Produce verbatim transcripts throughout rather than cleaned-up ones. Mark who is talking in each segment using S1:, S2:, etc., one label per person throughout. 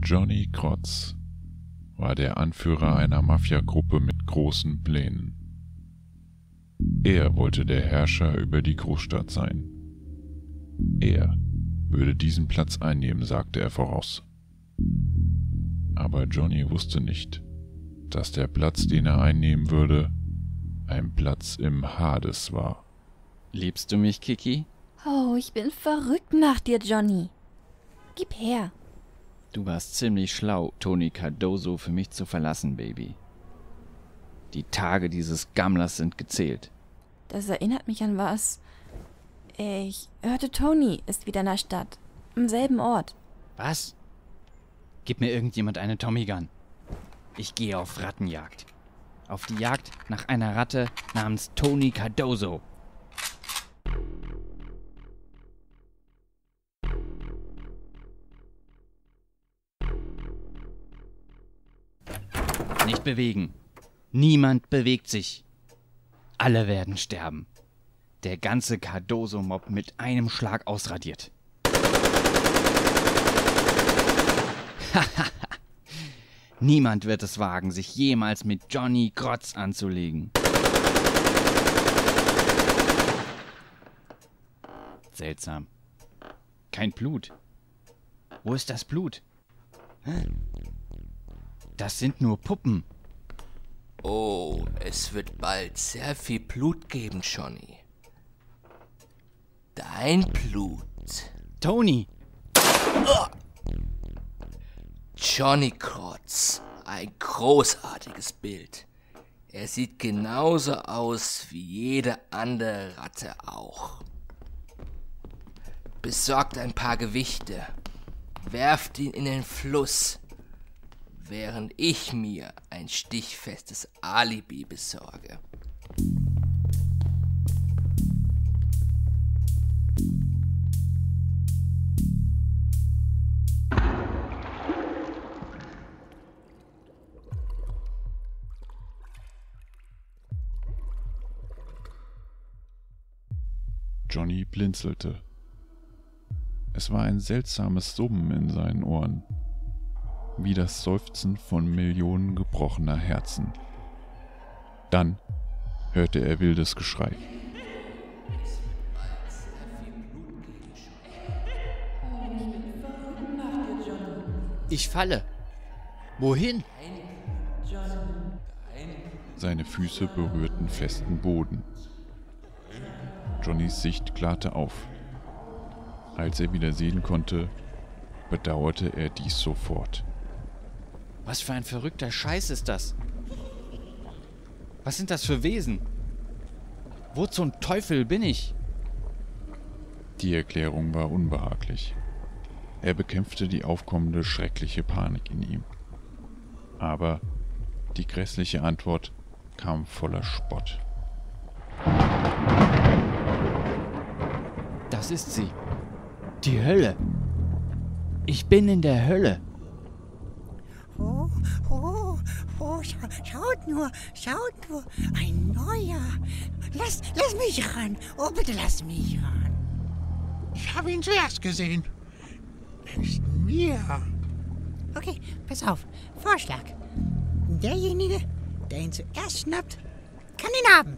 S1: Johnny Krotz war der Anführer einer Mafiagruppe mit großen Plänen. Er wollte der Herrscher über die Großstadt sein. Er würde diesen Platz einnehmen, sagte er voraus. Aber Johnny wusste nicht, dass der Platz, den er einnehmen würde, ein Platz im Hades war.
S2: Liebst du mich, Kiki?
S3: Oh, ich bin verrückt nach dir, Johnny. Gib her.
S2: Du warst ziemlich schlau, Tony Cardoso für mich zu verlassen, Baby. Die Tage dieses Gammlers sind gezählt.
S3: Das erinnert mich an was. Ich hörte, Tony ist wieder in der Stadt. Am selben Ort.
S2: Was? Gib mir irgendjemand eine Tommy Gun. Ich gehe auf Rattenjagd. Auf die Jagd nach einer Ratte namens Tony Cardoso. Nicht bewegen. Niemand bewegt sich. Alle werden sterben. Der ganze Cardoso-Mob mit einem Schlag ausradiert. Niemand wird es wagen, sich jemals mit Johnny Krotz anzulegen. Seltsam. Kein Blut. Wo ist das Blut? Das sind nur Puppen.
S4: Oh, es wird bald sehr viel Blut geben, Johnny. Dein Blut.
S2: Tony!
S4: Oh. Johnny Krotz. Ein großartiges Bild. Er sieht genauso aus wie jede andere Ratte auch. Besorgt ein paar Gewichte. Werft ihn in den Fluss, während ich mir ein stichfestes Alibi besorge.
S1: Johnny blinzelte. Es war ein seltsames Summen in seinen Ohren, wie das Seufzen von Millionen gebrochener Herzen. Dann hörte er wildes Geschrei.
S2: Ich falle. Wohin?
S1: Seine Füße berührten festen Boden. Johnnys Sicht klarte auf. Als er wieder sehen konnte, bedauerte er dies sofort.
S2: Was für ein verrückter Scheiß ist das? Was sind das für Wesen? Wo zum Teufel bin ich?
S1: Die Erklärung war unbehaglich. Er bekämpfte die aufkommende schreckliche Panik in ihm. Aber die grässliche Antwort kam voller Spott.
S2: Das ist sie. Die Hölle. Ich bin in der Hölle.
S5: Oh, oh, oh, scha schaut nur, schaut nur, ein neuer. Lass, lass mich ran. Oh, bitte lass mich ran.
S6: Ich habe ihn zuerst gesehen. Er ist mir.
S5: Okay, pass auf. Vorschlag. Derjenige, der ihn zuerst schnappt, kann ihn haben.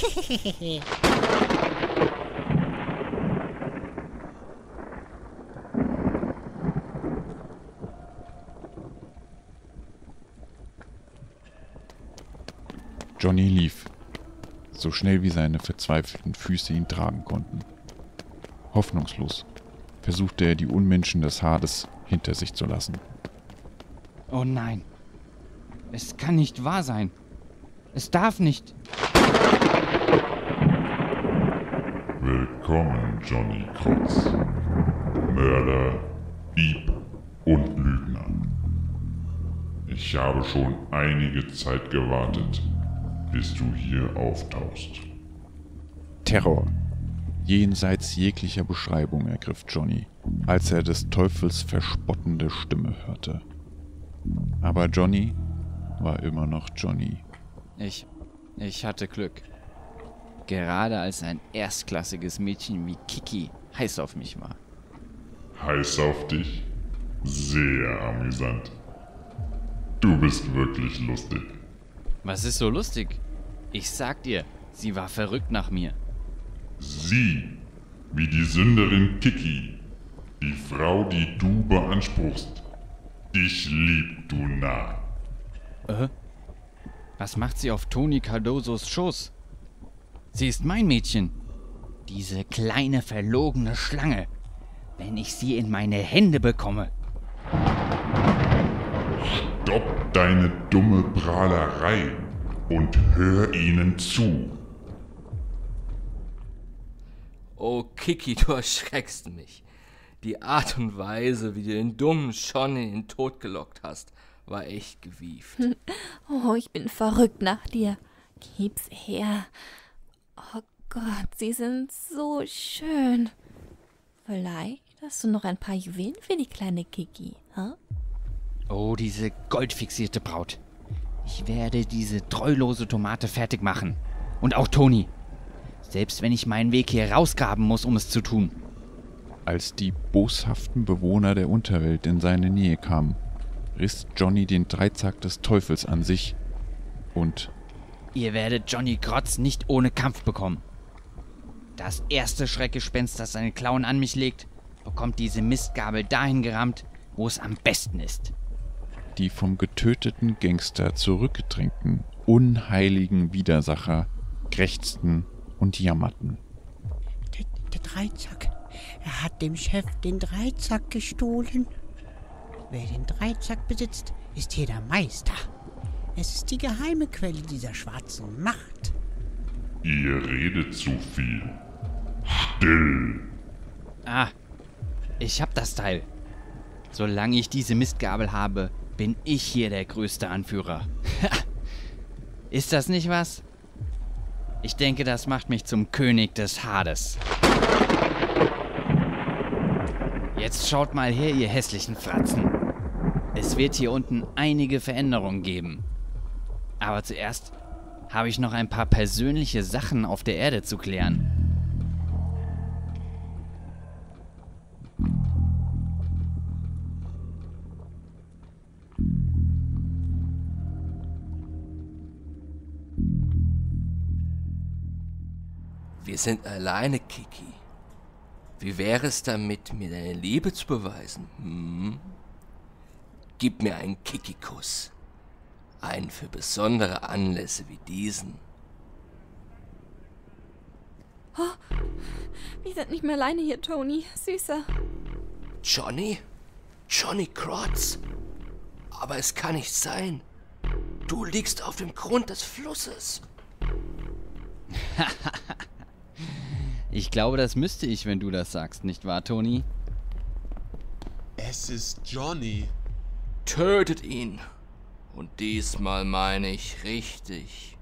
S1: Johnny lief, so schnell wie seine verzweifelten Füße ihn tragen konnten. Hoffnungslos versuchte er, die Unmenschen des Hades hinter sich zu lassen.
S2: Oh nein. Es kann nicht wahr sein. Es darf nicht.
S7: Willkommen, Johnny Krotz. Mörder, Dieb und Lügner. Ich habe schon einige Zeit gewartet, bis du hier auftauchst.
S1: Terror, jenseits jeglicher Beschreibung, ergriff Johnny, als er des Teufels verspottende Stimme hörte. Aber Johnny war immer noch Johnny.
S2: Ich, ich hatte Glück. Gerade als ein erstklassiges Mädchen wie Kiki heiß auf mich war.
S7: Heiß auf dich? Sehr amüsant. Du bist wirklich lustig.
S2: Was ist so lustig? Ich sag dir, sie war verrückt nach mir.
S7: Sie, wie die Sünderin Kiki, die Frau, die du beanspruchst. Dich liebt, du Narr.
S2: Äh? Was macht sie auf Tony Cardosos Schoß? Sie ist mein Mädchen. Diese kleine, verlogene Schlange. Wenn ich sie in meine Hände bekomme.
S7: Stopp deine dumme Prahlerei und hör ihnen zu.
S4: Oh, Kiki, du erschreckst mich. Die Art und Weise, wie du den dummen Johnny in den Tod gelockt hast, war echt gewieft.
S3: Oh, ich bin verrückt nach dir. Gib's her. Oh Gott, sie sind so schön. Vielleicht hast du noch ein paar Juwelen für die kleine Kiki, huh?
S2: Oh, diese goldfixierte Braut. Ich werde diese treulose Tomate fertig machen. Und auch Toni. Selbst wenn ich meinen Weg hier rausgraben muss, um es zu tun.
S1: Als die boshaften Bewohner der Unterwelt in seine Nähe kamen, riss Johnny den Dreizack des Teufels an sich und...
S2: Ihr werdet Johnny Grotz nicht ohne Kampf bekommen. Das erste Schreckgespenst, das seine Klauen an mich legt, bekommt diese Mistgabel dahin gerammt, wo es am besten ist.
S1: Die vom getöteten Gangster zurückgedrängten, unheiligen Widersacher krächzten und jammerten.
S5: Der, der Dreizack. Er hat dem Chef den Dreizack gestohlen. Wer den Dreizack besitzt, ist hier der Meister. Es ist die geheime Quelle dieser schwarzen Macht.
S7: Ihr redet zu viel. Still.
S2: Ah, ich hab das Teil. Solange ich diese Mistgabel habe, bin ich hier der größte Anführer. Ist das nicht was? Ich denke, das macht mich zum König des Hades. Jetzt schaut mal her, ihr hässlichen Fratzen. Es wird hier unten einige Veränderungen geben. Aber zuerst habe ich noch ein paar persönliche Sachen auf der Erde zu klären.
S4: Wir sind alleine, Kiki. Wie wäre es damit, mir deine Liebe zu beweisen? Hm? Gib mir einen Kiki-Kuss. Einen für besondere Anlässe wie diesen.
S3: Oh, wir sind nicht mehr alleine hier, Tony. Süßer.
S4: Johnny? Johnny Grotz? Aber es kann nicht sein. Du liegst auf dem Grund des Flusses.
S2: Ich glaube, das müsste ich, wenn du das sagst, nicht wahr, Toni?
S8: Es ist Johnny.
S4: Tötet ihn. Und diesmal meine ich richtig.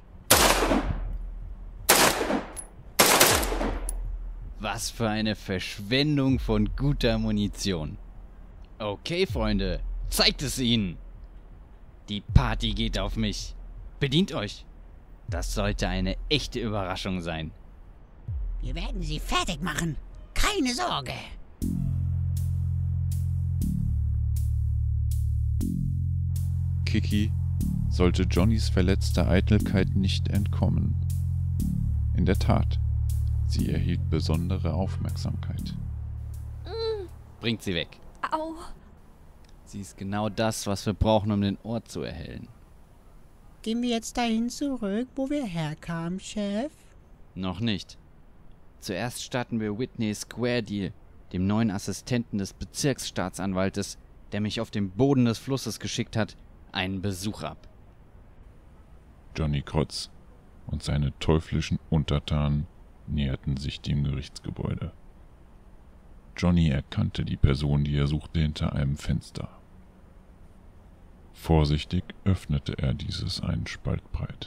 S2: Was für eine Verschwendung von guter Munition. Okay, Freunde, zeigt es ihnen. Die Party geht auf mich. Bedient euch. Das sollte eine echte Überraschung sein.
S5: Wir werden sie fertig machen. Keine Sorge.
S1: Kiki sollte Johnnys verletzter Eitelkeit nicht entkommen. In der Tat, sie erhielt besondere Aufmerksamkeit.
S2: Bringt sie weg.
S3: Au.
S2: Sie ist genau das, was wir brauchen, um den Ort zu erhellen.
S5: Gehen wir jetzt dahin zurück, wo wir herkamen, Chef?
S2: Noch nicht. Zuerst starten wir Whitney Square Deal, dem neuen Assistenten des Bezirksstaatsanwaltes, der mich auf den Boden des Flusses geschickt hat, einen Besuch ab.
S1: Johnny Grotz und seine teuflischen Untertanen näherten sich dem Gerichtsgebäude. Johnny erkannte die Person, die er suchte, hinter einem Fenster. Vorsichtig öffnete er dieses einen Spalt breit.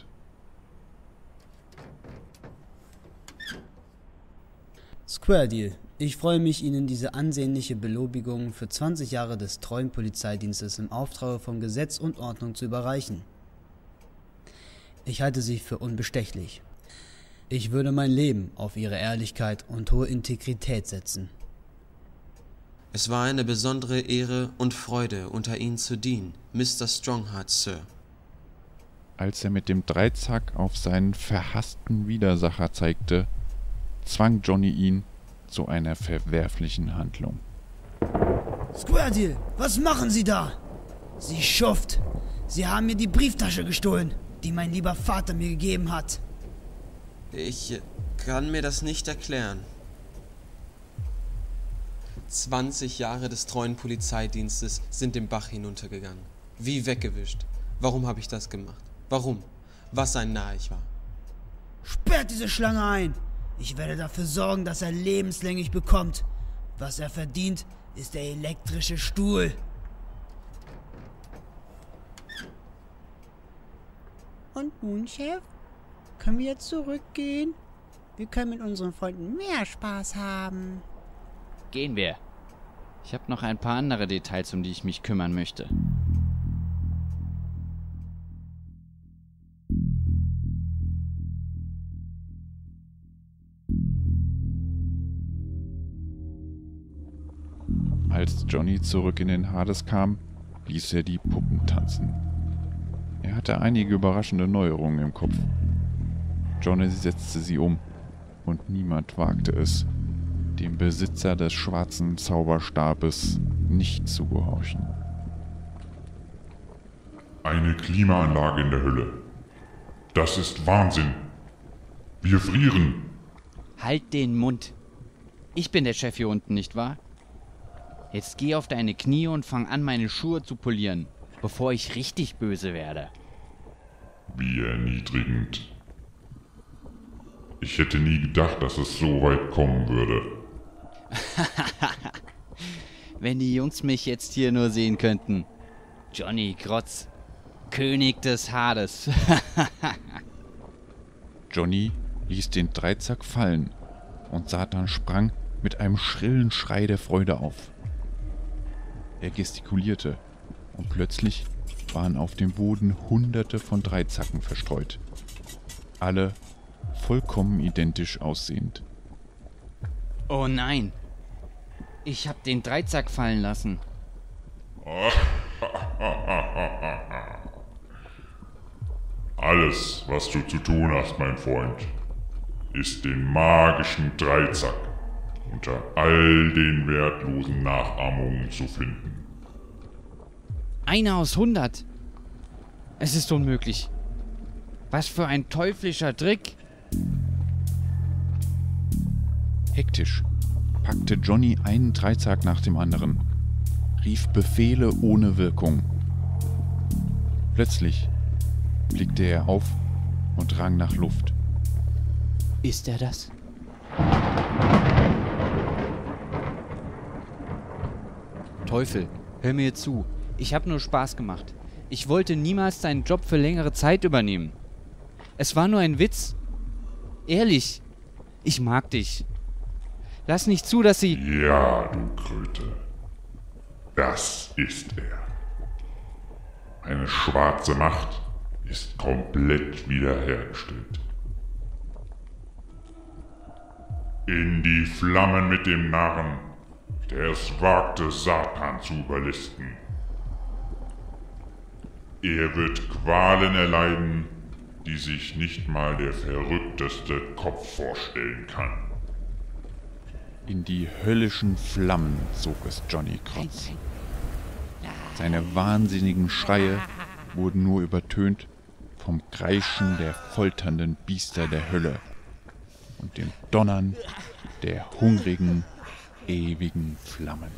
S9: Square Deal. Ich freue mich, Ihnen diese ansehnliche Belobigung für zwanzig Jahre des treuen Polizeidienstes im Auftrag von Gesetz und Ordnung zu überreichen. Ich halte Sie für unbestechlich. Ich würde mein Leben auf Ihre Ehrlichkeit und hohe Integrität setzen.
S8: Es war eine besondere Ehre und Freude, unter Ihnen zu dienen, Mister Strongheart, Sir.
S1: Als er mit dem Dreizack auf seinen verhassten Widersacher zeigte, zwang Johnny ihn zu einer verwerflichen Handlung.
S9: Square Deal, was machen Sie da? Sie Schuft! Sie haben mir die Brieftasche gestohlen, die mein lieber Vater mir gegeben hat.
S8: Ich kann mir das nicht erklären. zwanzig Jahre des treuen Polizeidienstes sind den Bach hinuntergegangen. Wie weggewischt. Warum habe ich das gemacht? Warum? Was ein Narr ich war.
S9: Sperrt diese Schlange ein! Ich werde dafür sorgen, dass er lebenslänglich bekommt. Was er verdient, ist der elektrische Stuhl.
S5: Und nun, Chef? Können wir jetzt zurückgehen? Wir können mit unseren Freunden mehr Spaß haben.
S2: Gehen wir. Ich habe noch ein paar andere Details, um die ich mich kümmern möchte.
S1: Als Johnny zurück in den Hades kam, ließ er die Puppen tanzen. Er hatte einige überraschende Neuerungen im Kopf. Johnny setzte sie um und niemand wagte es, dem Besitzer des schwarzen Zauberstabes nicht zu gehorchen.
S7: Eine Klimaanlage in der Hölle. Das ist Wahnsinn. Wir frieren.
S2: Halt den Mund. Ich bin der Chef hier unten, nicht wahr? Jetzt geh auf deine Knie und fang an, meine Schuhe zu polieren, bevor ich richtig böse werde.
S7: Wie erniedrigend. Ich hätte nie gedacht, dass es so weit kommen würde.
S2: Wenn die Jungs mich jetzt hier nur sehen könnten. Johnny Grotz, König des Hades.
S1: Johnny ließ den Dreizack fallen und Satan sprang mit einem schrillen Schrei der Freude auf. Er gestikulierte und plötzlich waren auf dem Boden hunderte von Dreizacken verstreut. Alle vollkommen identisch aussehend.
S2: Oh nein! Ich hab den Dreizack fallen lassen.
S7: Alles, was du zu tun hast, mein Freund, ist den magischen Dreizack unter all den wertlosen Nachahmungen zu finden.
S2: Einer aus hundert? Es ist unmöglich. Was für ein teuflischer Trick!
S1: Hektisch packte Johnny einen Dreizack nach dem anderen, rief Befehle ohne Wirkung. Plötzlich blickte er auf und rang nach Luft.
S2: Ist er das? Teufel, hör mir zu. Ich habe nur Spaß gemacht. Ich wollte niemals deinen Job für längere Zeit übernehmen. Es war nur ein Witz. Ehrlich, ich mag dich. Lass nicht zu, dass sie...
S7: Ja, du Kröte. Das ist er. Eine schwarze Macht ist komplett wiederhergestellt. In die Flammen mit dem Narren, der es wagte, Satan zu überlisten. Er wird Qualen erleiden, die sich nicht mal der verrückteste Kopf vorstellen kann.
S1: In die höllischen Flammen zog es Johnny Grotz. Seine wahnsinnigen Schreie wurden nur übertönt vom Kreischen der folternden Biester der Hölle und dem Donnern der hungrigen, ewigen Flammen.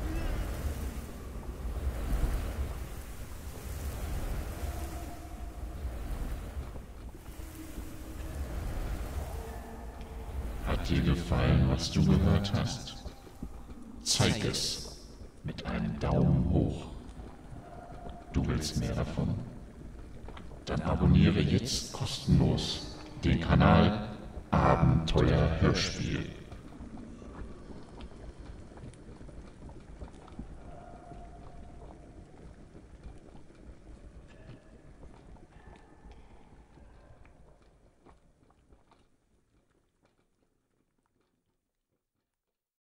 S7: Hat dir gefallen, was du gehört hast? Zeig es mit einem Daumen hoch. Du willst mehr davon? Dann abonniere jetzt kostenlos den Kanal Abenteuer Hörspiel.